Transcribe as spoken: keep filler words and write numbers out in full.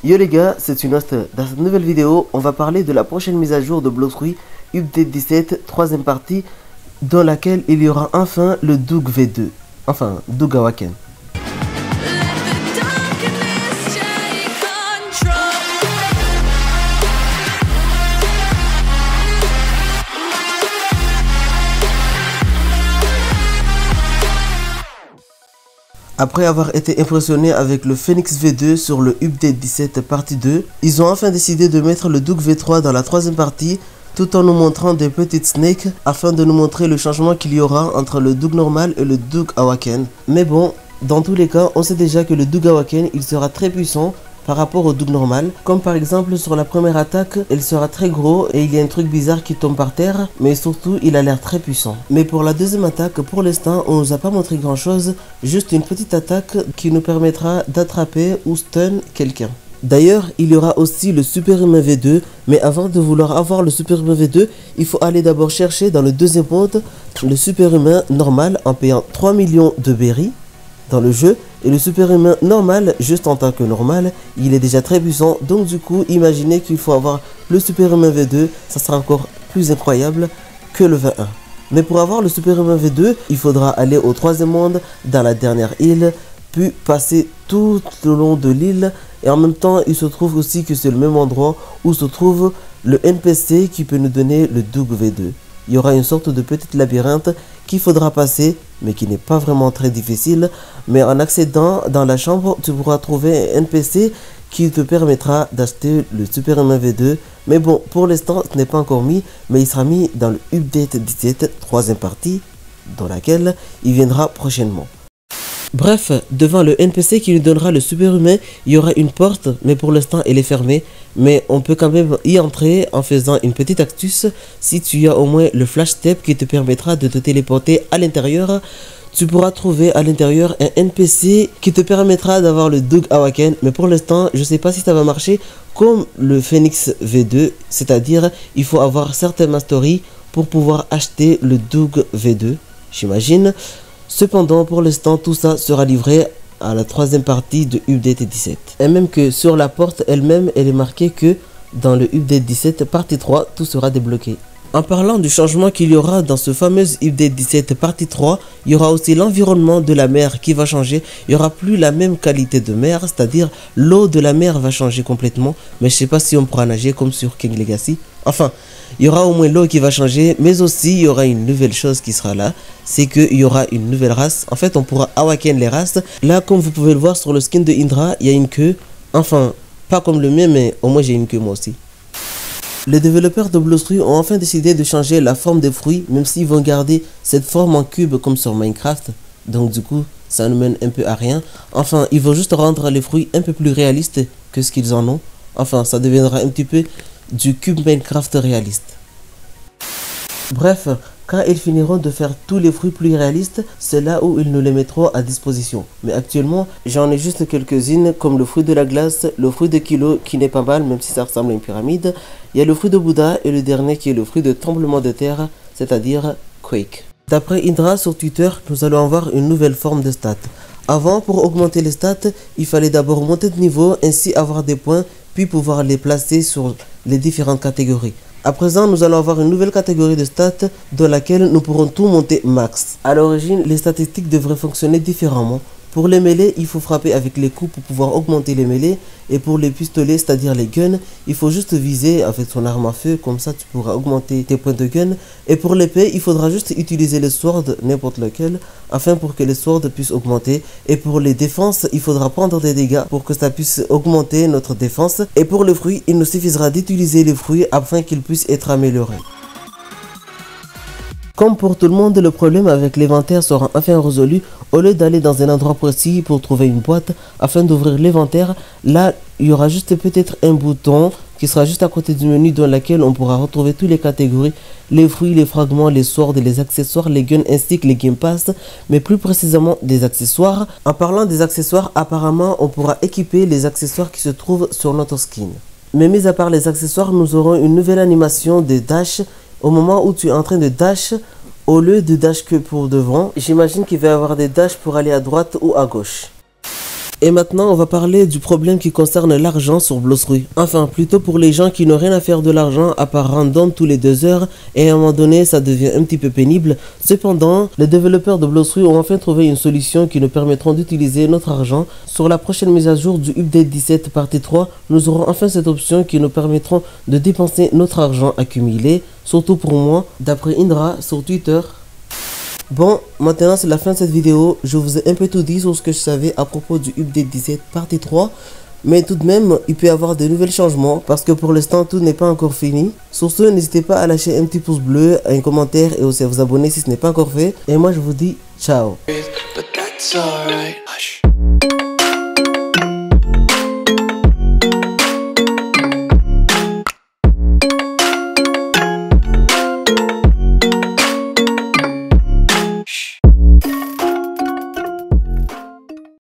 Yo les gars, c'est Tunost. Dans cette nouvelle vidéo, on va parler de la prochaine mise à jour de Bloxfruit Update dix-sept, troisième partie, dans laquelle il y aura enfin le Doug V deux, enfin Doug Awaken. Après avoir été impressionné avec le Phoenix V deux sur le Update dix-sept partie deux, ils ont enfin décidé de mettre le Doug V trois dans la troisième partie, tout en nous montrant des petites snakes afin de nous montrer le changement qu'il y aura entre le Doug normal et le Doug Awaken. Mais bon, dans tous les cas, on sait déjà que le Doug Awaken, il sera très puissant par rapport au Doug normal, comme par exemple sur la première attaque, il sera très gros et il y a un truc bizarre qui tombe par terre, mais surtout il a l'air très puissant. Mais pour la deuxième attaque, pour l'instant on nous a pas montré grand chose, juste une petite attaque qui nous permettra d'attraper ou stun quelqu'un. D'ailleurs, il y aura aussi le Super Humain V deux, mais avant de vouloir avoir le Super Humain V deux, il faut aller d'abord chercher dans le deuxième monde le Super Humain normal en payant trois millions de berries dans le jeu, et le super humain normal, juste en tant que normal, il est déjà très puissant, donc du coup imaginez qu'il faut avoir le super humain V deux, ça sera encore plus incroyable que le vingt et un. Mais pour avoir le super humain V deux, il faudra aller au troisième monde, dans la dernière île, puis passer tout le long de l'île, et en même temps il se trouve aussi que c'est le même endroit où se trouve le N P C qui peut nous donner le Doug V deux. Il y aura une sorte de petite labyrinthe qu'il faudra passer, mais qui n'est pas vraiment très difficile. Mais en accédant dans la chambre, tu pourras trouver un N P C qui te permettra d'acheter le Super Humain V deux. Mais bon, pour l'instant, ce n'est pas encore mis, mais il sera mis dans le Update dix-sept, troisième partie, dans laquelle il viendra prochainement. Bref, devant le N P C qui nous donnera le super humain, il y aura une porte, mais pour l'instant elle est fermée. Mais on peut quand même y entrer en faisant une petite astuce. Si tu as au moins le flash step qui te permettra de te téléporter à l'intérieur, tu pourras trouver à l'intérieur un N P C qui te permettra d'avoir le Doug Awaken. Mais pour l'instant, je ne sais pas si ça va marcher comme le Phoenix V deux, c'est-à-dire il faut avoir certaines masteries pour pouvoir acheter le Doug V deux, j'imagine. Cependant, pour l'instant, tout ça sera livré à la troisième partie de Update dix-sept. Et même que sur la porte elle-même, elle est marquée que dans le Update dix-sept partie trois, tout sera débloqué. En parlant du changement qu'il y aura dans ce fameux Update dix-sept partie trois, il y aura aussi l'environnement de la mer qui va changer. Il n'y aura plus la même qualité de mer, c'est-à-dire l'eau de la mer va changer complètement. Mais je ne sais pas si on pourra nager comme sur King Legacy. Enfin, il y aura au moins l'eau qui va changer, mais aussi il y aura une nouvelle chose qui sera là, c'est qu'il y aura une nouvelle race. En fait, on pourra awaken les races. Là, comme vous pouvez le voir sur le skin de Indra, il y a une queue. Enfin, pas comme le mien, mais au moins j'ai une queue moi aussi. Les développeurs de Bloxfruit ont enfin décidé de changer la forme des fruits, même s'ils vont garder cette forme en cube comme sur Minecraft. Donc du coup, ça nous mène un peu à rien. Enfin, ils vont juste rendre les fruits un peu plus réalistes que ce qu'ils en ont. Enfin, ça deviendra un petit peu du cube Minecraft réaliste. Bref, quand ils finiront de faire tous les fruits plus réalistes, c'est là où ils nous les mettront à disposition. Mais actuellement, j'en ai juste quelques-unes comme le fruit de la glace, le fruit de Kilo qui n'est pas mal même si ça ressemble à une pyramide. Il y a le fruit de Bouddha et le dernier qui est le fruit de tremblement de terre, c'est-à-dire Quake. D'après Indra sur Twitter, nous allons avoir une nouvelle forme de stats. Avant, pour augmenter les stats, il fallait d'abord monter de niveau, ainsi avoir des points, puis pouvoir les placer sur les différentes catégories. À présent, nous allons avoir une nouvelle catégorie de stats dans laquelle nous pourrons tout monter max. À l'origine, les statistiques devraient fonctionner différemment. Pour les mêlées, il faut frapper avec les coups pour pouvoir augmenter les mêlées. Et pour les pistolets, c'est-à-dire les guns, il faut juste viser avec son arme à feu. Comme ça, tu pourras augmenter tes points de gun. Et pour l'épée, il faudra juste utiliser les swords, n'importe lequel, afin pour que les swords puissent augmenter. Et pour les défenses, il faudra prendre des dégâts pour que ça puisse augmenter notre défense. Et pour le fruit, il nous suffira d'utiliser les fruits afin qu'ils puissent être améliorés. Comme pour tout le monde, le problème avec l'inventaire sera enfin résolu. Au lieu d'aller dans un endroit précis pour trouver une boîte afin d'ouvrir l'inventaire, là il y aura juste peut-être un bouton qui sera juste à côté du menu dans lequel on pourra retrouver toutes les catégories, les fruits, les fragments, les swords, les accessoires, les guns ainsi que les game pass, mais plus précisément des accessoires. En parlant des accessoires, apparemment on pourra équiper les accessoires qui se trouvent sur notre skin. Mais mis à part les accessoires, nous aurons une nouvelle animation de dash. Au moment où tu es en train de dash, au lieu de dash que pour devant, j'imagine qu'il va y avoir des dash pour aller à droite ou à gauche. Et maintenant, on va parler du problème qui concerne l'argent sur Blossruy. Enfin, plutôt pour les gens qui n'ont rien à faire de l'argent à part random tous les deux heures et à un moment donné, ça devient un petit peu pénible. Cependant, les développeurs de Blossruy ont enfin trouvé une solution qui nous permettra d'utiliser notre argent. Sur la prochaine mise à jour du update dix-sept partie trois, nous aurons enfin cette option qui nous permettra de dépenser notre argent accumulé, surtout pour moi, d'après Indra sur Twitter. Bon, maintenant c'est la fin de cette vidéo. Je vous ai un peu tout dit sur ce que je savais à propos du update dix-sept partie trois. Mais tout de même, il peut y avoir de nouveaux changements parce que pour l'instant, tout n'est pas encore fini. Sur ce, n'hésitez pas à lâcher un petit pouce bleu, un commentaire et aussi à vous abonner si ce n'est pas encore fait. Et moi, je vous dis ciao.